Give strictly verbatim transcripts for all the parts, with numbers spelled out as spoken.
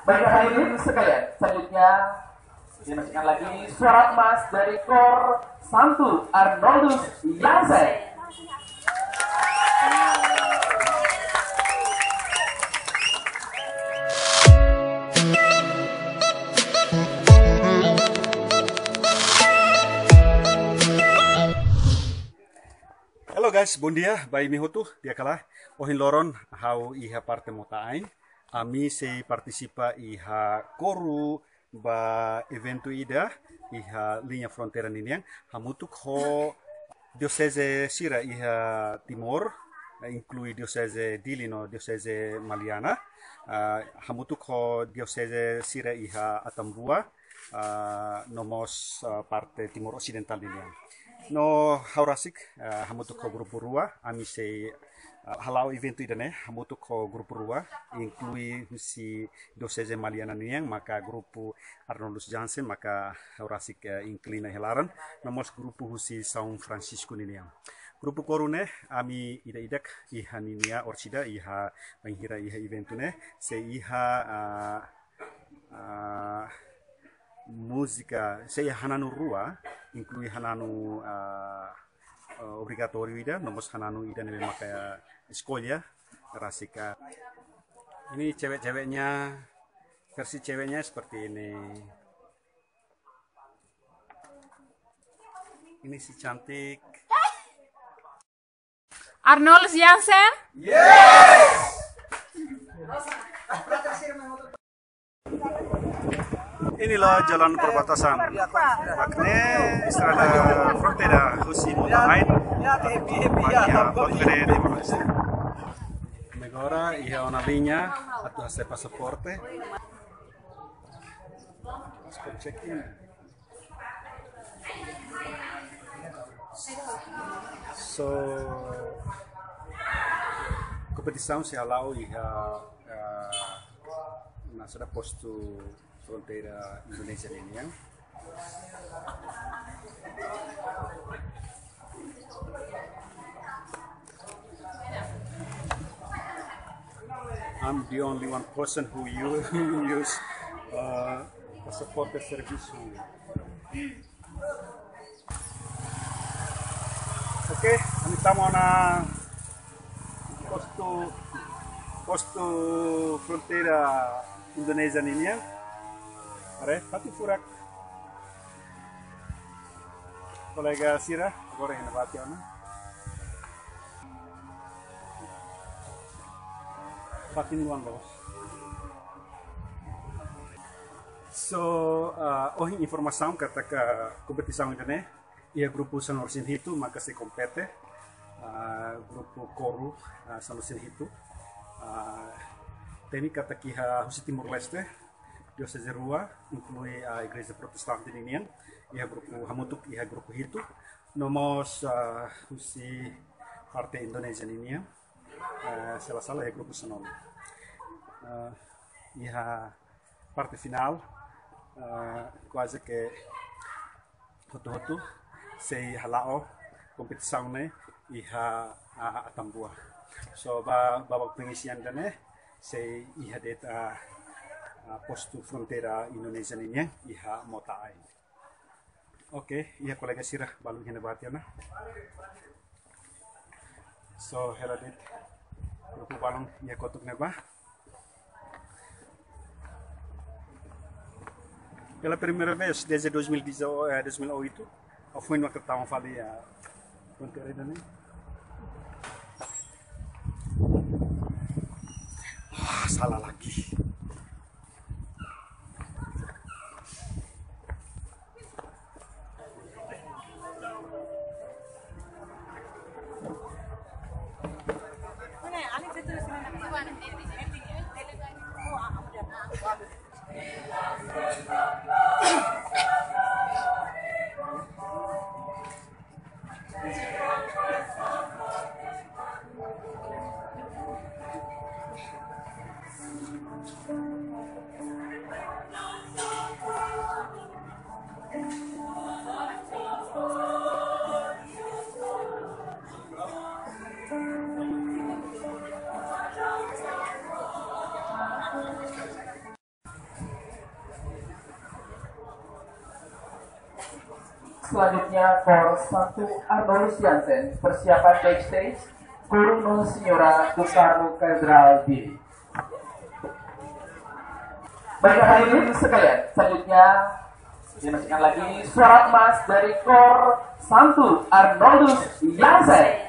Baiklah hadirin sekalian, selanjutnya dimasukkan lagi suara emas dari Kor Santu Arnoldus Jansen. Halo guys, bom dia, bai mi hotu, dia kalah. Ohin loron, hau iha parte motain. Ami se participa iha koru ba evento ida, iha linha fronteira ninian. Hamutuk ho diocese sira iha Timor, inclui diocese Dilino, diocese Maliana. Uh, hamutuk ho diocese sira iha Atambua, uh, nomos uh, parte Timor Occidental ninian. No haurasik uh, hamutuk ko grupo rua ami se uh, halau evento idane hamutuk ko grupo rua inclui si diocese Maliana niang maka grupo Arnoldus Jansen maka haurasik uh, inclina helaran nomos grupo husi São Francisco niang grupo korune ami ida idak iha ninia orsida iha menghira iha evento ne se iha uh, uh, música se hananu rua inclui hananu uh, uh, obrigatório ida nomos hananu ida nebe makaya eskolya rasika ini cewek-ceweknya versi ceweknya seperti ini ini si cantik Arnoldus Jansen. Yes. Inilah jalan perbatasan Makne Estrada Frontera Husi Motain Magia Potgere de Morleste Agora iha una linha atau hasil pasaporte Passport check-in So competição se halau iha na sudah posto fronteira Indonesia ini ya. I'm the only one person who use, use uh, passport service. Oke, okay, estamos na posto posto fronteira Indonesia ini ya. Are, pati furak. Kolega Sira, agora yang bati ona. Pati luang bos. So, uh, oh informação kata ke kompetisi ini, ia grupo San Orsin itu maka se compete, uh, grupo Koru uh, San Orsin itu. Uh, Teni kata kiha Husi Timor Leste. Diocese Rua, inclui a Igreja Protestante Ninian, iha grupo hamutuk iha grupo itu, nomos uh, husi parte Indonesia Ninian, uh, salah-salah iha grupo Sanol. Uh, iha parte final, uh, quase que hotu-hotu, se halao kompetisi ne iha uh, Atambua. So ba babak pengisian dane, se iha data Uh, posto fronteira Indonesia ini ya, iha motain. Oke, okay, iha kolega Sirah balu hina batiana. So, heladit grupo balong iha kotuk neba. Pela primeira vez desde dois mil e oito, eu fui no que estavam falando a fronteira ainda nem. Ah, salah lagi. Selanjutnya Kor satu Arnoldus Jansen, persiapan backstage, Guru Nusa Senyora Soekarno Katedral D. Baik hadirin sekalian, selanjutnya dimasukkan lagi suara emas dari Kor satu Arnoldus Jansen.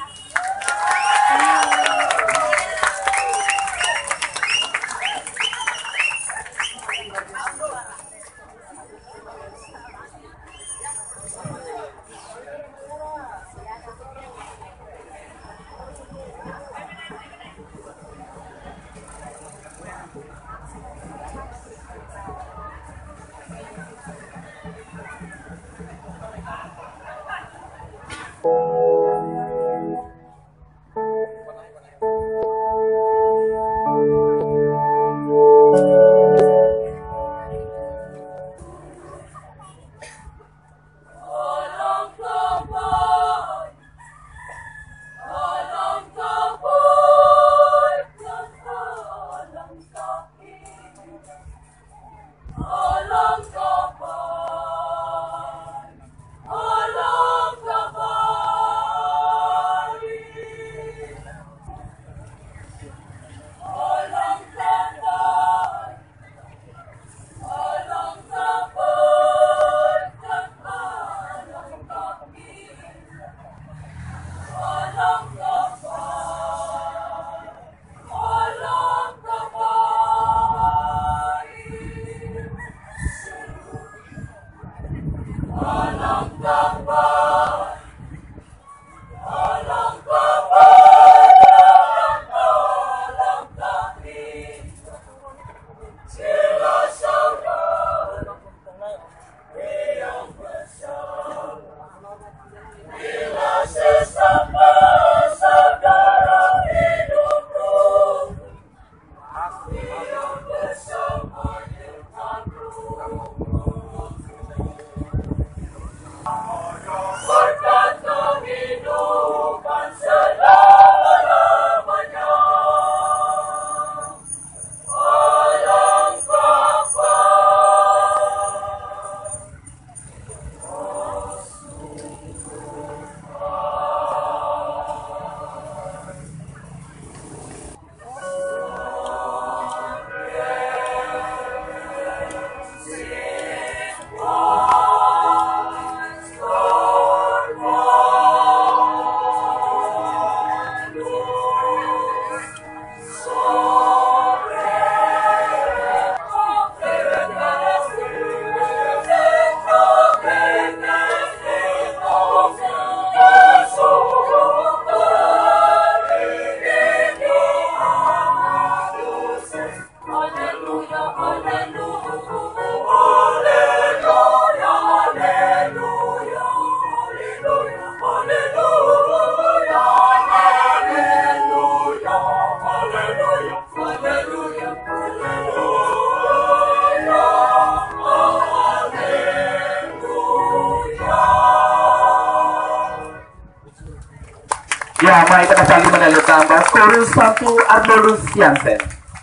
Ya, mari kita kembali mendalukan Kor satu Arnoldus Jansen.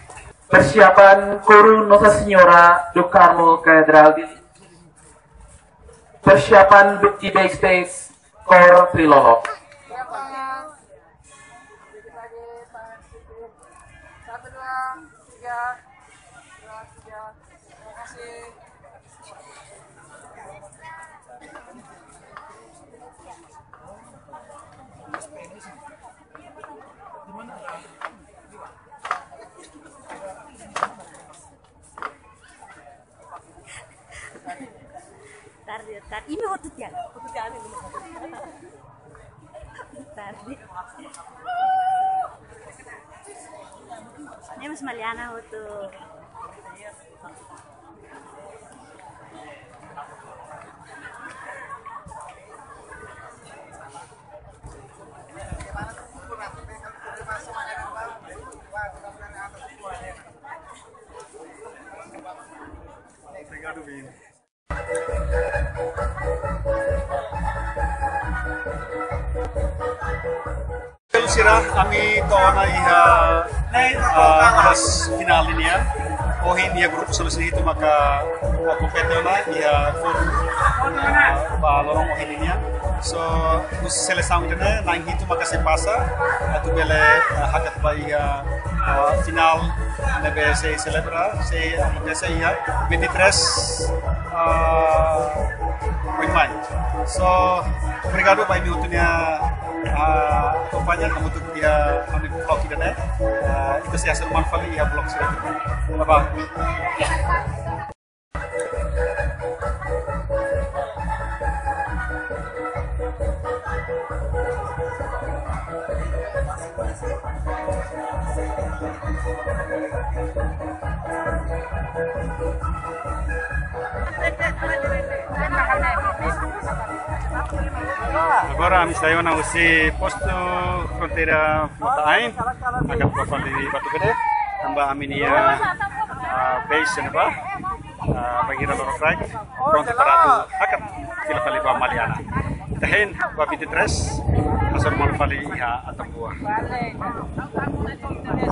Persiapan Guru Nusa Senyora Soekarno Katedral D. Persiapan di backstage Kor Trilolo. Satu, dua, tiga, dua, tiga. Terima kasih. Tarde, tarde. Ini hotut ya, hotut ya, ini. Tarde. Ini mas Maliana hotut. Obrigado, Vini. Sirah kami tahu na iha uh, alas final niya. ohin ia grupo solusi itu maka kompetena ia forum ba lorong ohin ini so us seleção dene nang itu maka se passa atu bele hakat ba ia final nebe se celebra se acontece ia vinte e três maio. So obrigado by minutunya uh, companhia kamu untuk dia kami vlog kita nih. Uh, itu sih hasil manfaat ya vlog sih. Apa? Agora me saiu na usi posto fronteira Motaim, agak profil di Batu Gede, tambah aminia base na ba, bagira lorong right, front para tu akat sila pali ba Maliana. Tahin ba vinte e três, asal mal pali iha atang buah.